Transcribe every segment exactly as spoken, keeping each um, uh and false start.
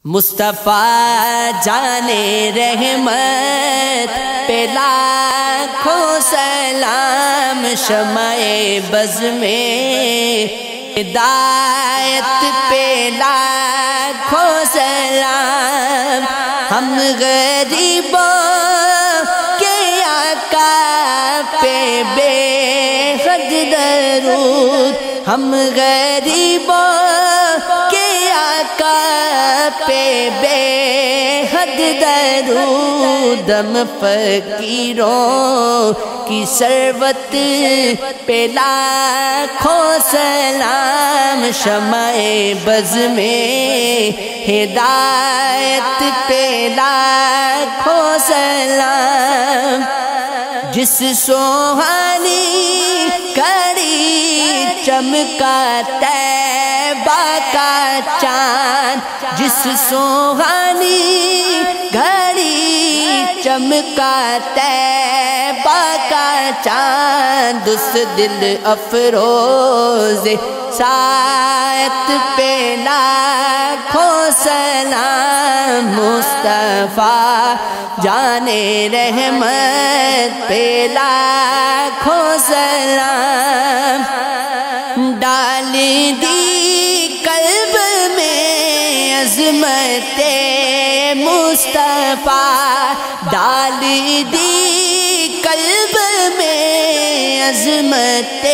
مصطفیٰ جانے رحمت پہ لاکھوں سلام، شمع بز میں ہدایت پہ لاکھوں سلام، ہم غریبوں کے آقا پہ بے حد درود، ہم غریبوں کے آقا پہ بے حد درود، ہم فقیروں کی ثروت پہ لاکھوں سلام، شمع بز میں ہدایت پہ لاکھوں سلام، جس سوہانی کڑی چمکا طیبہ کا چاند، جس سوہانی گھڑی چمکا طیبہ کا چاند، اس دل افروز ساعت پہ لاکھوں سلام، مصطفیٰ جانے رحمت پہ لاکھوں سلام، ڈال دی قلب میں عظمت مصطفیٰ، ڈال دی قلب میں عظمت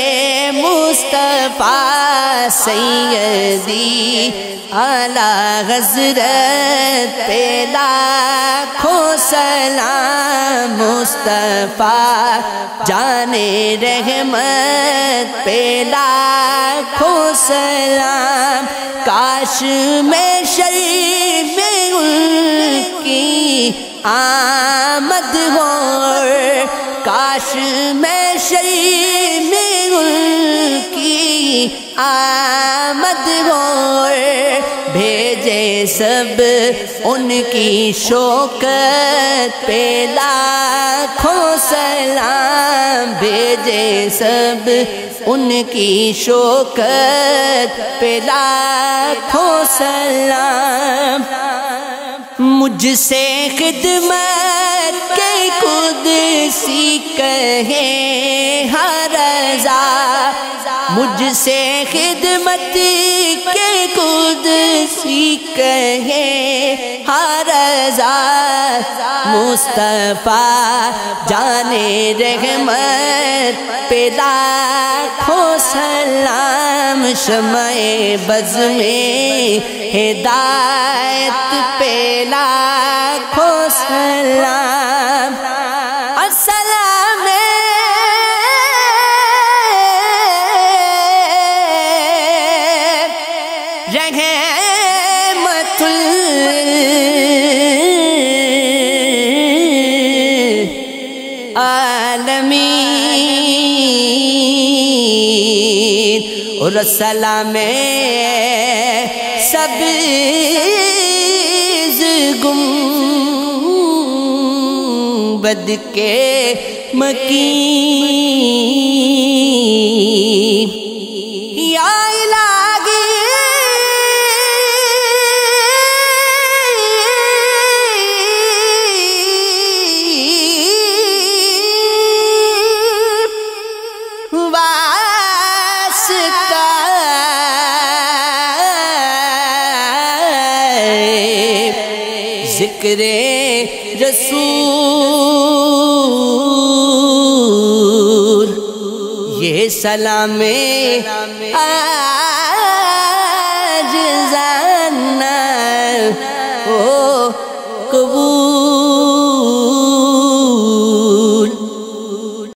مصطفیٰ، سیدی اعلیٰ حضرت پہ لاکھوں سلام، مصطفیٰ جانے رحمت پہ لاکھوں سلام، کاش میں شریف ان کی آمد ہو، کاش میں شریف ان کی آمد ہو، بھیجے سب ان کی شوکت پہ لاکھوں سلام، بھیجے سب ان کی شوکت پہ لاکھوں سلام، مجھ سے خدمت کے قدسی کہیں ہر رضا، مجھ سے خدمت کے قدسی کہیں ہر رضا، مصطفیٰ جانے رحمت پہ لاکھوں سلام، شمع بز میں ہدایت پہ لاکھوں سلام، السلام رحمت العالمین، اور السلام سب گنبد کے مکین، یا الہی واسطہ ذکر رسول، یہ سلام عاجزانہ او قبول